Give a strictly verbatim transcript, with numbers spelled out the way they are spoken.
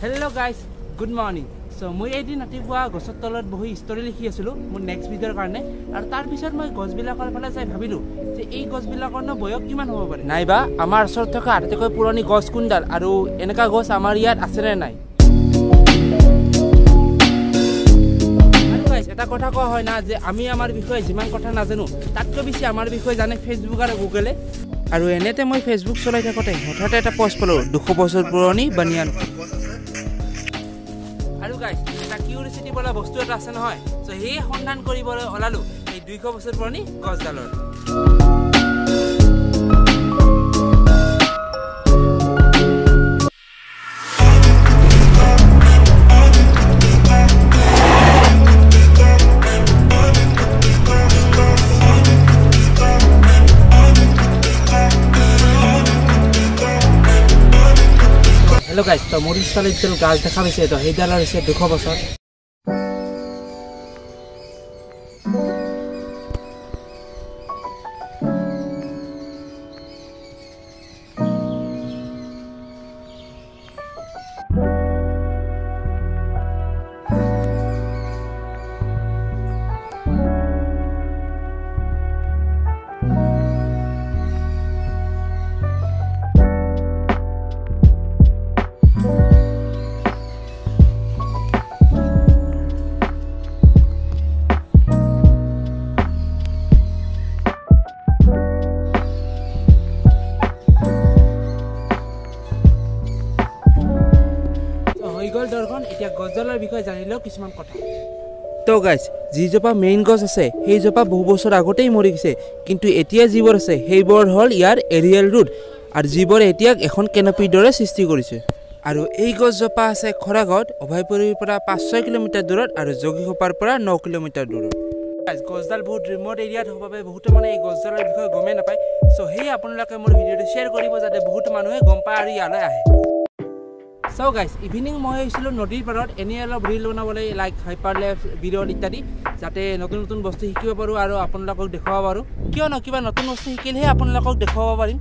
Hello guys, good morning. So মই এদিন ৰাতিপুৱা গছৰ তলত বহি ষ্টৰী লিখি আছিলো মোৰ নেক্সট ভিডিঅ'ৰ কাৰণে আৰু তাৰ পিছত মই গছবিলাকৰ ফালে চাই ভাবিলো যে এই গছবিলাকৰ ন বয়স কিমান হ'ব পাৰে নাইবা আমাৰ ওচৰত থকা আটাইতকৈ পুৰণি গছ কোনডাল আৰু এনেকা গছ আমাৰ ইয়াত আছে নে নাই আৰু গাইস এটা কথা কোৱা হয় না যে আমি আমাৰ বিষয়ে যিমান কথা নাজানো তাতকৈ বেছি আমাৰ বিষয়ে জানে ফেচবুক আৰু গুগলে আৰু এনেতে মই ফেচবুক চলাই থাকোঁতে হঠাৎ এটা পোষ্ট পালো দুশ বছৰ পুৰণি বানিয়ান আৰু গাইস এটা কিউৰিসিটি বলা বস্তু এটা আছে নহয় সো এই সন্ধান কৰিবলৈ ওলালো এই দুশ বছৰ পুৰণি গছডালৰ Hello guys, so more install it till gas dekha paise to ei dalar ise দুশ বছৰ দৰখন এতিয়া গছডালৰ বিষয়ে জানিলেও কিছুমান কথা তো গাইস যিজোপা মেইন গছ আছে সেইজোপা বহু বছৰ আগতেই মৰি গৈছে কিন্তু এতিয়া যিবোৰ আছে সেইবোৰ হল ইয়াৰ এৰিয়েল ৰুট আৰু যিবোৰ এতিয়া এখন কেনপিৰ দৰে সৃষ্টি কৰিছে আৰু এই গছজোপা আছে খৰাগাঁৱত অভয়পুৰীৰ পৰা পাঁচ ছয় কিলোমিটাৰ দূৰত আৰু যোগীঘোপাৰ পৰা ন কিলোমিটাৰ দূৰত গাইস গছডাল বহুত ৰিমোট এৰিয়াত হ'ব বাবে বহুত মানে এই গছডালৰ বিষয়ে গমেই নাপায় সো সেই আপোনালোকে মোৰ ভিডিঅ'টো শ্বেয়াৰ কৰিব যাতে বহুত মানুহে গম পায় আৰু ইয়ালৈ আহে So guys, evening মই হৈছিলো নদীৰ পাৰত এনে অলপ ৰিল বনাবলৈ লাইক হাইপাৰ লেফ ভিডিঅ' ইত্যাদি যাতে নতুন নতুন বস্তু শিকিব পাৰো আৰু আপোনালোকক দেখাব পাৰো কিয় ন কিবা নতুন বস্তু শিকিলেহে আপোনালোকক দেখাব পাৰিম